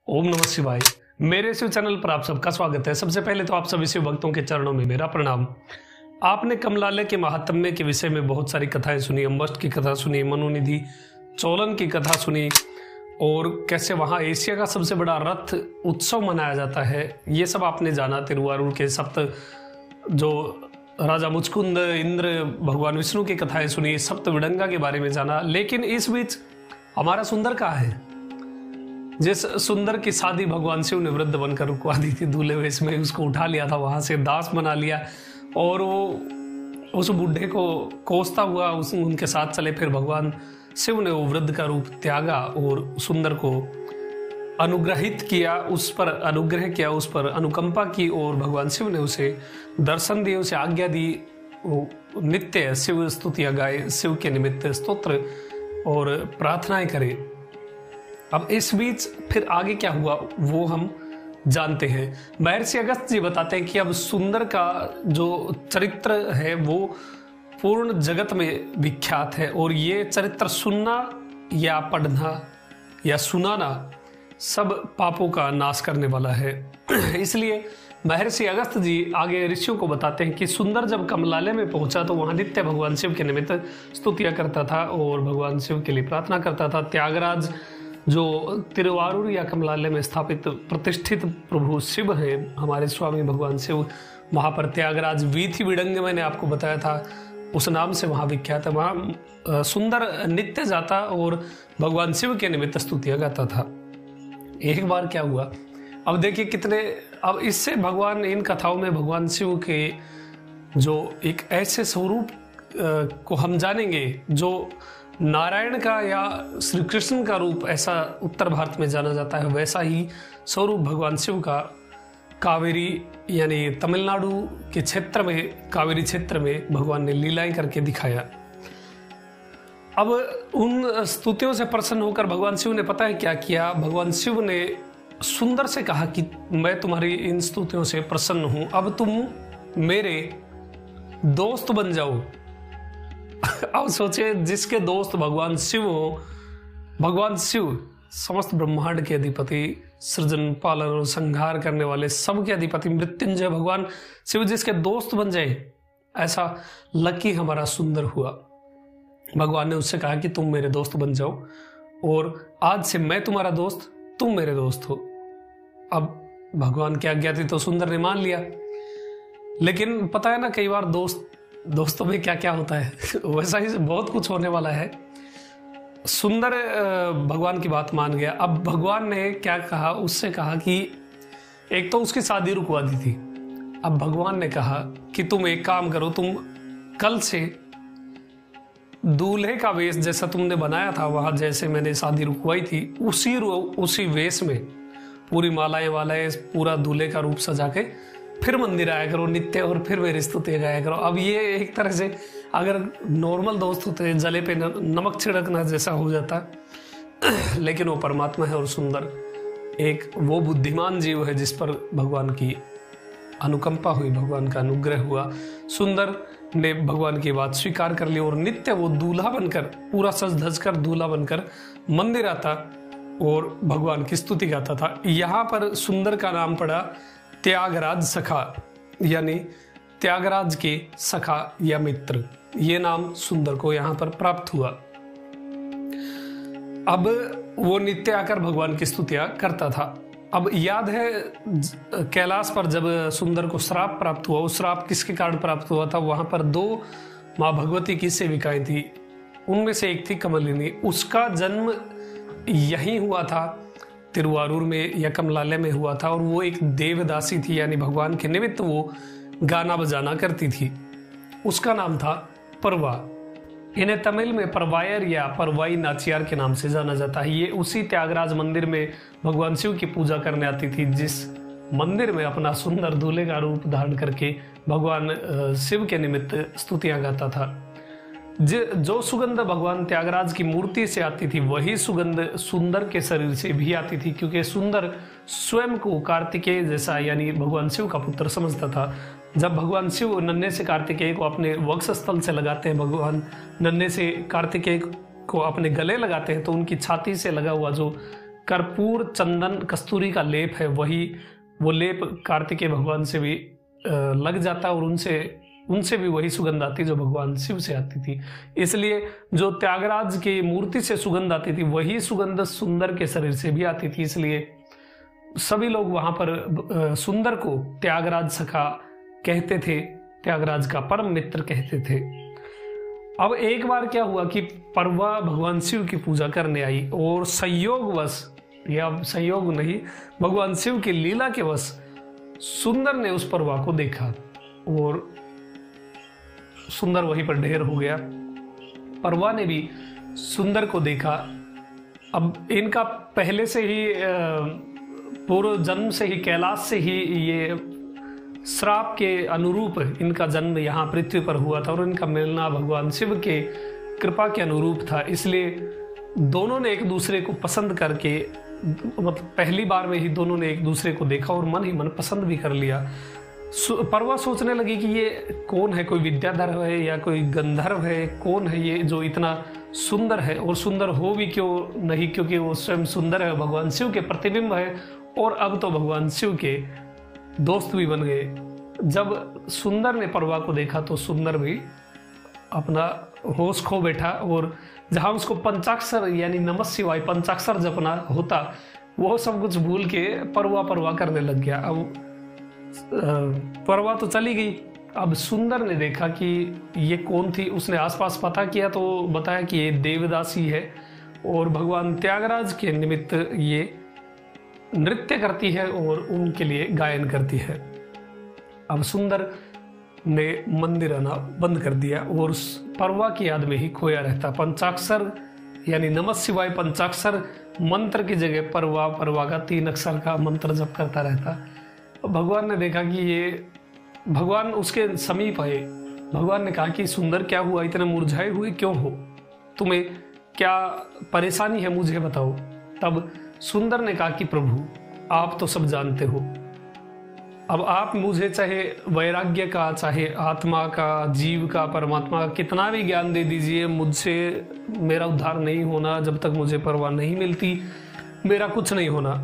ओम नमः शिवाय। मेरे शिव चैनल पर आप सबका स्वागत है। सबसे पहले तो आप सभी शिव भक्तों के चरणों में मेरा प्रणाम। आपने कमलालय के महात्म्य के विषय में बहुत सारी कथाएं सुनी, अम्बष्ट की कथा सुनी, मनोनिधि चोलन की कथा सुनी और कैसे वहां एशिया का सबसे बड़ा रथ उत्सव मनाया जाता है, ये सब आपने जाना। तिरुवारूर के सप्त जो राजा मुचकुंद, इंद्र, भगवान विष्णु की कथाएं सुनी, सप्त विडंगा के बारे में जाना। लेकिन इस बीच हमारा सुंदर कहाँ है? जिस सुंदर की शादी भगवान शिव ने वृद्ध बनकर रुकवा दी थी, दूल्हे वेश में उसको उठा लिया था, वहां से दास बना लिया और वो उस बुढ़े को कोसता हुआ उनके साथ चले। फिर भगवान शिव ने वो वृद्ध का रूप त्यागा और सुंदर को अनुग्रहित किया, उस पर अनुग्रह किया, उस पर अनुकंपा की और भगवान शिव ने उसे दर्शन दिए, उसे आज्ञा दी। वो नित्य शिव स्तुतियां गाए, शिव के निमित्त स्तोत्र और प्रार्थनाएं करे। अब इस बीच फिर आगे क्या हुआ वो हम जानते हैं। महर्षि अगस्त्य जी बताते हैं कि अब सुंदर का जो चरित्र है वो पूर्ण जगत में विख्यात है और ये चरित्र सुनना या पढ़ना या सुनाना सब पापों का नाश करने वाला है। इसलिए महर्षि अगस्त्य जी आगे ऋषियों को बताते हैं कि सुंदर जब कमलालय में पहुंचा तो वहां नित्य भगवान शिव के निमित्त स्तुतियां करता था और भगवान शिव के लिए प्रार्थना करता था। त्यागराज जो तिरुवारूर या कमलालय में स्थापित प्रतिष्ठित प्रभु शिव है, हमारे स्वामी भगवान शिव, वहां पर त्यागराज वीथी विडंग मैंने आपको बताया था, उस नाम से वहां विख्यात है। वहां सुंदर नित्य जाता और भगवान शिव के निमित्त स्तुतियां गाता था। एक बार क्या हुआ, अब देखिए कितने, अब इससे भगवान, इन कथाओं में भगवान शिव के जो एक ऐसे स्वरूप को हम जानेंगे जो नारायण का या श्री कृष्ण का रूप ऐसा उत्तर भारत में जाना जाता है, वैसा ही स्वरूप भगवान शिव का कावेरी यानी तमिलनाडु के क्षेत्र में, कावेरी क्षेत्र में भगवान ने लीलाएं करके दिखाया। अब उन स्तुतियों से प्रसन्न होकर भगवान शिव ने पता है क्या किया, भगवान शिव ने सुंदर से कहा कि मैं तुम्हारी इन स्तुतियों से प्रसन्न हूं, अब तुम मेरे दोस्त बन जाओ। अब सोचे, जिसके दोस्त भगवान शिव हो, भगवान शिव समस्त ब्रह्मांड के अधिपति, सृजन, पालन और संहार करने वाले सबके अधिपति मृत्युंजय भगवान शिव जिसके दोस्त बन जाए, ऐसा लकी हमारा सुंदर हुआ। भगवान ने उससे कहा कि तुम मेरे दोस्त बन जाओ और आज से मैं तुम्हारा दोस्त, तुम मेरे दोस्त हो। अब भगवान की आज्ञा थी तो सुंदर ने मान लिया। लेकिन पता है ना, कई बार दोस्तों में क्या क्या होता है वैसा ही बहुत कुछ होने वाला है। सुंदर भगवान की बात मान गया। अब भगवान ने क्या कहा, उससे कहा कि एक तो उसकी शादी रुकवा दी थी। अब भगवान ने कहा कि तुम एक काम करो, तुम कल से दूल्हे का वेश जैसा तुमने बनाया था, वहां जैसे मैंने शादी रुकवाई थी, उसी वेश में पूरी मालाएं वालाएं, पूरा दूल्हे का रूप सजा के फिर मंदिर आया करो नित्य और फिर मेरी स्तुति गाया करो। अब ये एक तरह से अगर नॉर्मल दोस्त होते जले पे नमक छिड़कना जैसा हो जाता, लेकिन वो परमात्मा है और सुंदर एक वो बुद्धिमान जीव है जिस पर भगवान की अनुकंपा हुई, भगवान का अनुग्रह हुआ। सुंदर ने भगवान की बात स्वीकार कर ली और नित्य वो दूल्हा बनकर, पूरा सज धज कर दूल्हा बनकर मंदिर आता और भगवान की स्तुति गाता था। यहाँ पर सुंदर का नाम पड़ा त्यागराज सखा, यानी त्यागराज के सखा या मित्र, ये नाम सुंदर को यहां पर प्राप्त हुआ। अब वो नित्य आकर भगवान की स्तुतियां करता था। अब याद है कैलाश पर जब सुंदर को श्राप प्राप्त हुआ, उस श्राप किसके कारण प्राप्त हुआ था? वहां पर दो माँ भगवती की सेविकाएं थी, उनमें से एक थी कमलिनी। उसका जन्म यहीं हुआ था, तिरुवारूर में या कमलालय में हुआ था और वो एक देवदासी थी, यानी भगवान के निमित्त वो गाना बजाना करती थी। उसका नाम था परवा। इन्हें तमिल में परवायर या परवाई नाचियार के नाम से जाना जाता है। ये उसी त्यागराज मंदिर में भगवान शिव की पूजा करने आती थी, जिस मंदिर में अपना सुंदर दूल्हे का रूप धारण करके भगवान शिव के निमित्त स्तुतियां गाता था। जो सुगंध भगवान त्यागराज की मूर्ति से आती थी, वही सुगंध सुंदर के शरीर से भी आती थी, क्योंकि सुंदर स्वयं को कार्तिकेय जैसा यानी भगवान शिव का पुत्र समझता था। जब भगवान शिव नन्हे से कार्तिकेय को अपने वक्षस्थल से लगाते हैं, भगवान नन्हे से कार्तिकेय को अपने गले लगाते हैं, तो उनकी छाती से लगा हुआ जो कर्पूर चंदन कस्तूरी का लेप है, वही वो लेप कार्तिकेय भगवान से भी लग जाता और उनसे भी वही सुगंध आती जो भगवान शिव से आती थी। इसलिए जो त्यागराज की मूर्ति से सुगंध आती थी वही सुगंध सुंदर के शरीर से भी आती थी। इसलिए सभी लोग वहां पर सुंदर को त्यागराज सखा कहते थे, त्यागराज का परम मित्र कहते थे। अब एक बार क्या हुआ कि परवा भगवान शिव की पूजा करने आई और संयोगवश, या संयोग नहीं, भगवान शिव की लीला के वश सुंदर ने उस परवा को देखा और सुंदर वहीं पर ढेर हो गया। परवा ने भी सुंदर को देखा। अब इनका पहले से ही पूर्व जन्म से ही कैलाश से ही ये श्राप के अनुरूप इनका जन्म यहाँ पृथ्वी पर हुआ था और इनका मिलना भगवान शिव के कृपा के अनुरूप था। इसलिए दोनों ने एक दूसरे को पसंद करके, मतलब पहली बार में ही दोनों ने एक दूसरे को देखा और मन ही मन पसंद भी कर लिया। परवा सोचने लगी कि ये कौन है, कोई विद्याधर है या कोई गंधर्व है, कौन है ये जो इतना सुंदर है, और सुंदर हो भी क्यों नहीं, क्योंकि वो स्वयं सुंदर है, भगवान शिव के प्रतिबिंब है और अब तो भगवान शिव के दोस्त भी बन गए। जब सुंदर ने परवा को देखा तो सुंदर भी अपना होश खो बैठा और जहां उसको पंचाक्षर यानी नमः शिवाय पंचाक्षर जपना होता वो सब कुछ भूल के परवा करने लग गया। अब परवा तो चली गई। अब सुंदर ने देखा कि ये कौन थी, उसने आसपास पता किया तो बताया कि ये देवदासी है और भगवान त्यागराज के निमित्त ये नृत्य करती है और उनके लिए गायन करती है। अब सुंदर ने मंदिर आना बंद कर दिया और उस परवा की याद में ही खोया रहता। पंचाक्षर यानी नमः शिवाय पंचाक्षर मंत्र की जगह परवा का 3 अक्षर का मंत्र जप करता रहता। भगवान ने देखा कि ये, भगवान उसके समीप आए। भगवान ने कहा कि सुंदर क्या हुआ, इतने मुरझाए हुए क्यों हो, तुम्हें क्या परेशानी है, मुझे बताओ। तब सुंदर ने कहा कि प्रभु आप तो सब जानते हो, अब आप मुझे चाहे वैराग्य का, चाहे आत्मा का, जीव का, परमात्मा का कितना भी ज्ञान दे दीजिए, मुझसे मेरा उद्धार नहीं होना। जब तक मुझे परवाह नहीं मिलती मेरा कुछ नहीं होना।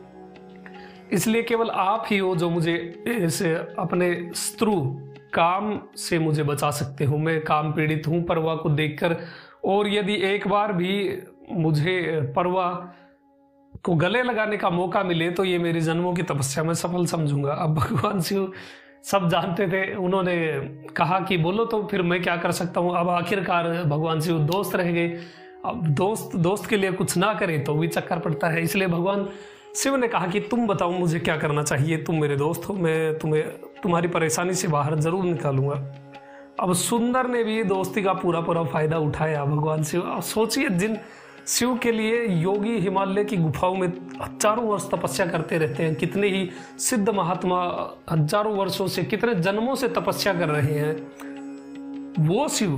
इसलिए केवल आप ही हो जो मुझे इसे अपने शत्रु काम से मुझे बचा सकते हो। मैं काम पीड़ित हूँ परवा को देखकर, और यदि एक बार भी मुझे परवा को गले लगाने का मौका मिले तो ये मेरी जन्मों की तपस्या में सफल समझूंगा। अब भगवान शिव सब जानते थे, उन्होंने कहा कि बोलो तो फिर मैं क्या कर सकता हूँ। अब आखिरकार भगवान शिव दोस्त रह गए। अब दोस्त के लिए कुछ ना करे तो भी चक्कर पड़ता है। इसलिए भगवान शिव ने कहा कि तुम बताओ मुझे क्या करना चाहिए, तुम मेरे दोस्त हो, मैं तुम्हें तुम्हारी परेशानी से बाहर जरूर निकालूंगा। अब सुंदर ने भी दोस्ती का पूरा फायदा उठाया भगवान शिव। अब सोचिए, जिन शिव के लिए योगी हिमालय की गुफाओं में हजारों वर्ष तपस्या करते रहते हैं, कितने ही सिद्ध महात्मा हजारों वर्षों से, कितने जन्मों से तपस्या कर रहे हैं, वो शिव,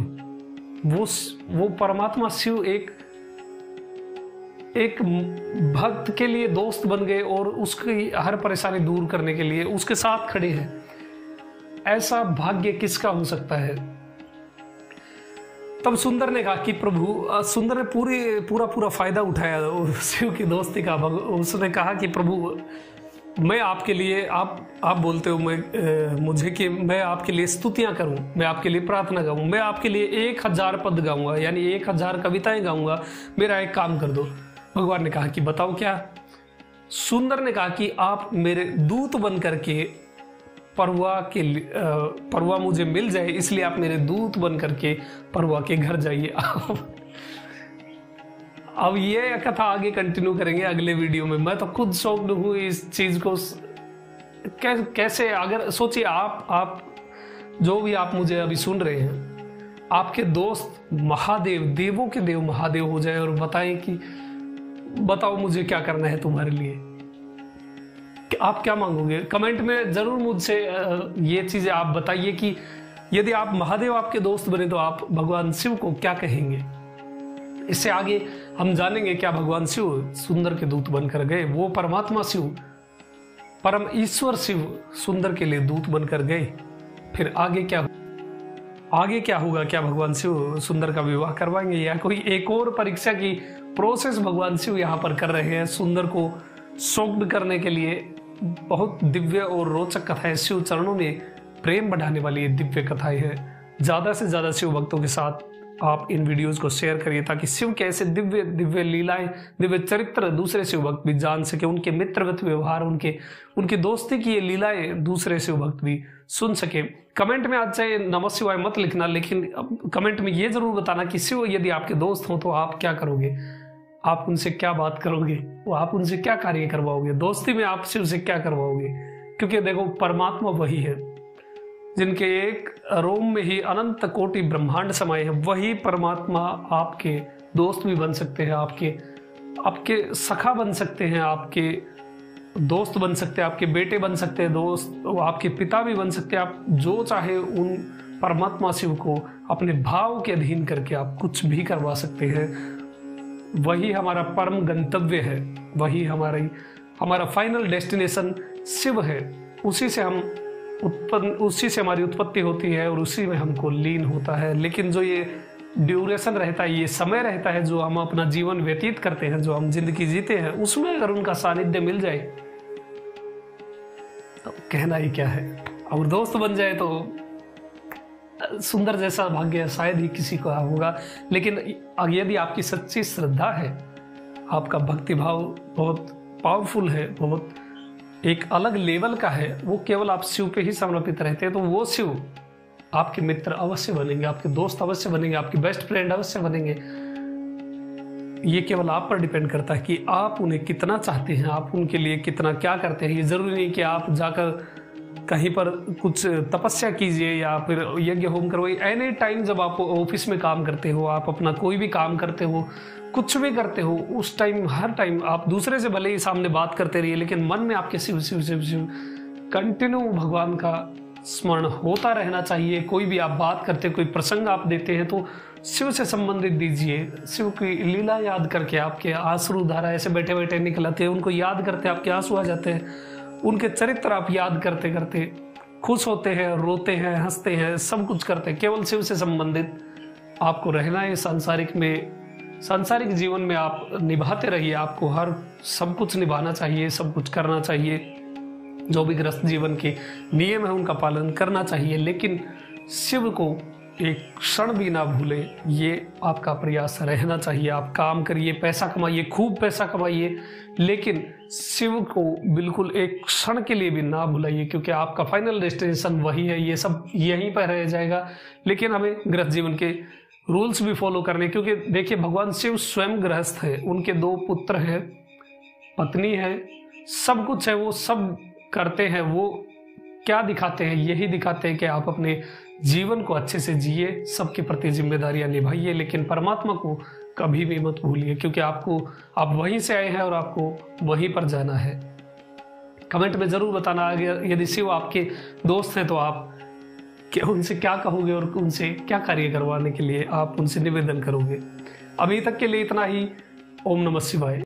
वो परमात्मा शिव एक भक्त के लिए दोस्त बन गए और उसकी हर परेशानी दूर करने के लिए उसके साथ खड़े हैं। ऐसा भाग्य किसका हो सकता है। तब सुंदर ने कहा कि प्रभु, सुंदर ने पूरा फायदा उठाया और शिव की दोस्ती का। उसने कहा कि प्रभु मैं आपके लिए, आप बोलते हो मुझे कि मैं आपके लिए स्तुतियां करूं, मैं आपके लिए प्रार्थना गाऊं, मैं आपके लिए 1000 पद गाऊंगा, यानी 1000 कविताएं गाऊंगा, मेरा एक काम कर दो। भगवान ने कहा कि बताओ क्या। सुंदर ने कहा कि आप मेरे दूत बन करके परवा मुझे मिल जाए, इसलिए आप मेरे दूत बन करके परवा के घर जाइए। अब ये कथा आगे कंटिन्यू करेंगे अगले वीडियो में। मैं तो खुद शॉक्ड हूँ इस चीज को कैसे। अगर सोचिए, आप जो भी आप मुझे अभी सुन रहे हैं, आपके दोस्त महादेव, देवों के देव महादेव हो जाए और बताएं कि बताओ मुझे क्या करना है तुम्हारे लिए, आप क्या मांगोगे। कमेंट में जरूर मुझसे ये चीजें आप बताइए कि यदि आप महादेव आपके दोस्त बने तो आप भगवान शिव को क्या कहेंगे। इससे आगे हम जानेंगे क्या भगवान शिव सुंदर के दूत बनकर गए, वो परमात्मा शिव, परम ईश्वर शिव सुंदर के लिए दूत बनकर गए। फिर आगे क्या होगा, क्या भगवान शिव सुंदर का विवाह करवाएंगे या कोई एक और परीक्षा की प्रोसेस भगवान शिव यहाँ पर कर रहे हैं सुंदर को शॉक्ड करने के लिए। बहुत दिव्य और रोचक कथाएं शिव चरणों में प्रेम बढ़ाने वाली ये दिव्य कथाएं हैं। ज़्यादा से ज़्यादा शिव भक्तों के साथ आप इन वीडियोस को शेयर करिए ताकि शिव के ऐसे दिव्य दिव्य लीलाएं, दिव्य चरित्र दूसरे शिव भक्त भी जान सके, उनके मित्रवत व्यवहार, उनकी दोस्ती की ये लीलाएं दूसरे शिव भक्त भी सुन सके। कमेंट में आज चाहे नमः शिवाय मत लिखना, लेकिन कमेंट में ये जरूर बताना कि शिव यदि आपके दोस्त हो तो आप क्या करोगे, आप उनसे क्या बात करोगे, वो आप उनसे क्या कार्य करवाओगे, दोस्ती में आप शिव से क्या करवाओगे। क्योंकि देखो परमात्मा वही है जिनके एक रोम में ही अनंत कोटि ब्रह्मांड समाये हैं। वही परमात्मा आपके दोस्त भी बन सकते हैं, आपके सखा बन सकते हैं, आपके दोस्त बन सकते हैं, आपके बेटे बन सकते हैं दोस्त, आपके पिता भी बन सकते हैं। आप जो चाहे उन परमात्मा शिव को अपने भाव के अधीन करके आप कुछ भी करवा सकते हैं। वही हमारा परम गंतव्य है, वही हमारा फाइनल डेस्टिनेशन शिव है। उसी से हमारी उत्पत्ति होती है और उसी में हमको लीन होता है। लेकिन जो ये ड्यूरेशन रहता है, ये समय रहता है जो हम अपना जीवन व्यतीत करते हैं, जो हम जिंदगी जीते हैं, उसमें अगर उनका सानिध्य मिल जाए तो कहना ही क्या है। और दोस्त बन जाए तो सुंदर जैसा भाग्य शायद ही किसी को होगा। लेकिन यदि आपकी सच्ची श्रद्धा है, आपका भक्ति भाव बहुत पावरफुल है, बहुत एक अलग लेवल का है, वो केवल आप शिव पे ही समर्पित रहते हैं, तो वो शिव आपके मित्र अवश्य बनेंगे, आपके दोस्त अवश्य बनेंगे, आपके बेस्ट फ्रेंड अवश्य बनेंगे। ये केवल आप पर डिपेंड करता है कि आप उन्हें कितना चाहते हैं, आप उनके लिए कितना क्या करते हैं। ये जरूरी नहीं कि आप जाकर कहीं पर कुछ तपस्या कीजिए या फिर यज्ञ होम करवाइए। एनी टाइम जब आप ऑफिस में काम करते हो, आप अपना कोई भी काम करते हो, कुछ भी करते हो, उस टाइम हर टाइम आप दूसरे से भले ही सामने बात करते रहिए, लेकिन मन में आपके शिव शिव शिव शिव कंटिन्यू भगवान का स्मरण होता रहना चाहिए। कोई भी आप बात करते, कोई प्रसंग आप देते हैं तो शिव से संबंधित दीजिए। शिव की लीला याद करके आपके आंसू धारा ऐसे बैठे बैठे निकल आते हैं, उनको याद करते आपके आंसू आ जाते हैं। उनके चरित्र आप याद करते करते खुश होते हैं, रोते हैं, हंसते हैं, सब कुछ करते हैं। केवल शिव से संबंधित आपको रहना है। सांसारिक जीवन में आप निभाते रहिए, आपको हर सब कुछ निभाना चाहिए, सब कुछ करना चाहिए। जो भी गृहस्थ जीवन के नियम है उनका पालन करना चाहिए, लेकिन शिव को एक क्षण भी ना भूले, ये आपका प्रयास रहना चाहिए। आप काम करिए, पैसा कमाइए, खूब पैसा कमाइए, लेकिन शिव को बिल्कुल एक क्षण के लिए भी ना भुलाइए, क्योंकि आपका फाइनल डेस्टिनेशन वही है। ये सब यहीं पर रह जाएगा, लेकिन हमें गृहस्थ जीवन के रूल्स भी फॉलो करने। क्योंकि देखिए भगवान शिव स्वयं गृहस्थ है, उनके 2 पुत्र हैं, पत्नी है, सब कुछ है, वो सब करते हैं। वो क्या दिखाते हैं? यही दिखाते हैं कि आप अपने जीवन को अच्छे से जिए, सबके प्रति जिम्मेदारियां निभाइए, लेकिन परमात्मा को कभी भी मत भूलिए, क्योंकि आप वहीं से आए हैं और आपको वहीं पर जाना है। कमेंट में जरूर बताना यदि शिव आपके दोस्त हैं तो आप उनसे क्या कहोगे और उनसे क्या कार्य करवाने के लिए आप उनसे निवेदन करोगे। अभी तक के लिए इतना ही। ओम नमः शिवाय।